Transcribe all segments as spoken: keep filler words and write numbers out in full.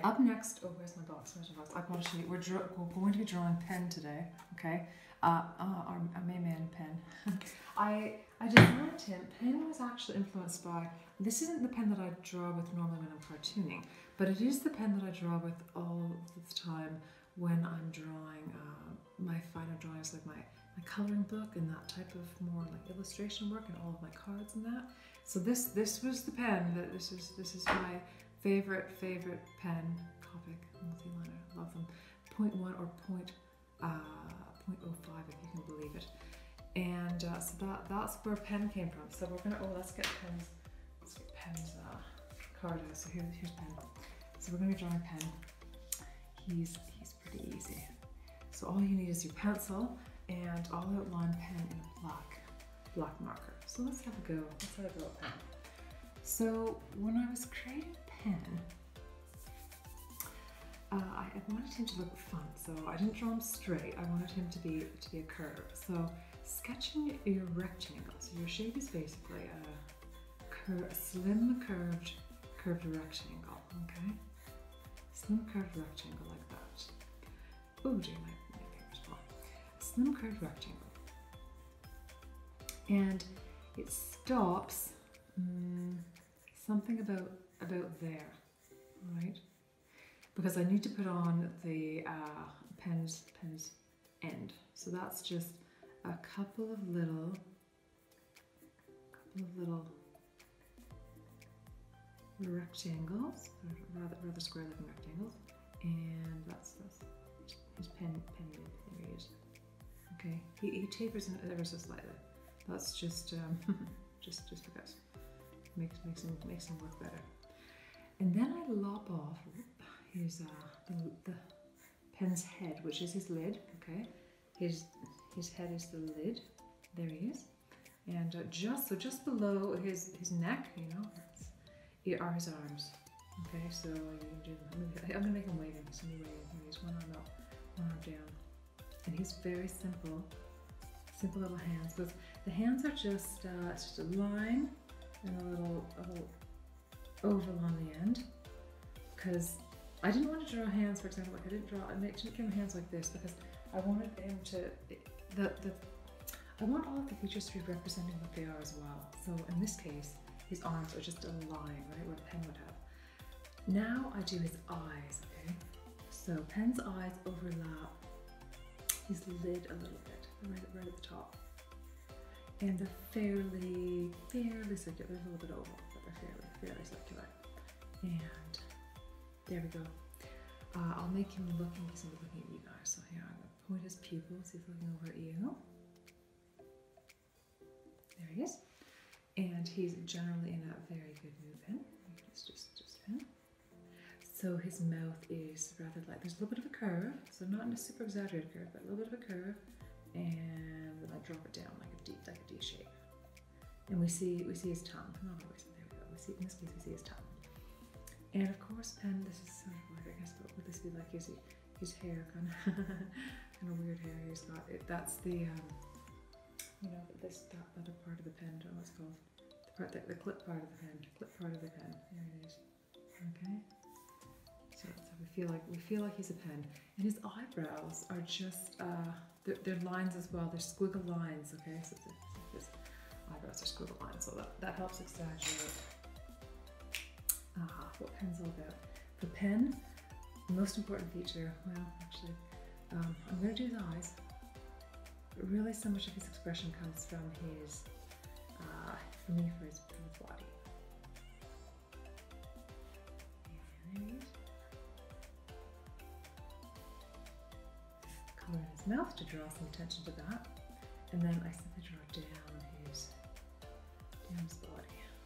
up next, oh, where's my box? Where's my box? I've got to show you. We're, draw, we're going to be drawing pen today, okay? Uh, uh, our, our main man, Pen. I, I designed him. Pen was actually influenced by, this isn't the pen that I draw with normally when I'm cartooning, but it is the pen that I draw with all the time when I'm drawing uh, my finer drawings, like my, my coloring book and that type of more like illustration work and all of my cards and that. So this this was the pen that this is this is my favorite favorite pen. Copic, multi-liner, love them. Point one or point uh, point oh five if you can believe it. And uh, so that that's where Pen came from. So we're gonna oh let's get Pen's let's get Pen's uh, card out. So here, here's Pen. So we're gonna be drawing Pen. He's he's pretty easy. So all you need is your pencil, and I'll outline Pen in a black black marker. So let's have a go. Let's have a go at Pen. So when I was creating Pen, uh, I wanted him to look fun. So I didn't draw him straight. I wanted him to be to be a curve. So sketching your rectangle. So your shape is basically a, cur a slim curved curved rectangle. Okay, slim curved rectangle like that. Oh dear, my, my fingers fall. A slim curved rectangle. And it stops um, something about about there, right? Because I need to put on the uh, pen's pen's end. So that's just a couple of little, couple of little rectangles, rather rather square-looking rectangles, and that's that's his pen pen lid. There he is. Okay, he, he tapers in ever so slightly. That's just um, just just because makes makes him makes him work better. And then I lop off his uh, the, the pen's head, which is his lid. Okay, his his head is the lid. There he is. And uh, just so just below his his neck, you know, here are his arms. Okay, so you can do. I'm gonna, I'm gonna make him waving. So I'm waving. He's one arm up, one arm down, and he's very simple. Simple little hands. But the hands are just uh, it's just a line and a little a little oval on the end. Because I didn't want to draw hands, for example, like I didn't draw. I didn't give him hands like this because I wanted him to the the. I want all of the features to be representing what they are as well. So in this case, his arms are just a line, right, where the pen would have. Now I do his eyes, okay? So Pen's eyes overlap his lid a little bit, right, right at the top. And they're fairly, fairly circular. They're a little bit oval, but they're fairly, fairly circular. And there we go. Uh, I'll make him looking, he's gonna be looking at you guys. So here, I'm gonna point his pupils, he's looking over at you. There he is. And he's generally in a very good mood then. It's just, just him. So his mouth is rather light. There's a little bit of a curve, so not in a super exaggerated curve, but a little bit of a curve. And then I drop it down like a D, like a D shape. And we see we see his tongue. Not always, but there we go. We see, in this case, we see his tongue. And of course, Pen, this is sort of weird, I guess, but would this be like his, his hair, kind of, kind of weird hair he's got. It, that's the, um, you know, this, that other part of the pen, I don't know what it's called. The part, the, the clip part of the pen, clip part of the pen, there it is, okay? So, so we feel like, we feel like he's a pen. And his eyebrows are just, uh, they're, they're lines as well, they're squiggle lines, okay? So, so, so his eyebrows are squiggle lines, so that, that helps exaggerate uh, what Pen's all about. For Pen, the most important feature, well, actually, um, I'm gonna do his eyes. But really, so much of his expression comes from his, uh, for me, for his, for his body. And there he is. Color in his mouth to draw some attention to that. And then I simply draw down his, down his body.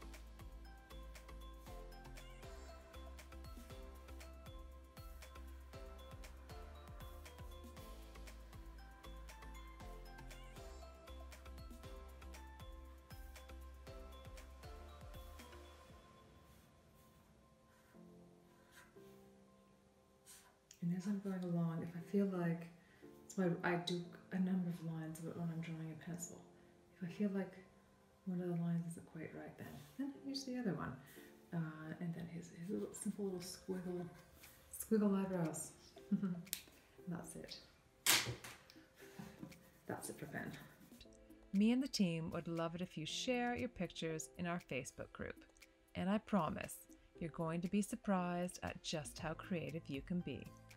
And as I'm going along, if I feel like, that's why I do a number of lines when I'm drawing a pencil. If I feel like one of the lines isn't quite right, then then I use the other one. Uh, and then his, his little, simple little squiggle, squiggle eyebrows. That's it. That's it for pen. Me and the team would love it if you share your pictures in our Facebook group. And I promise you're going to be surprised at just how creative you can be.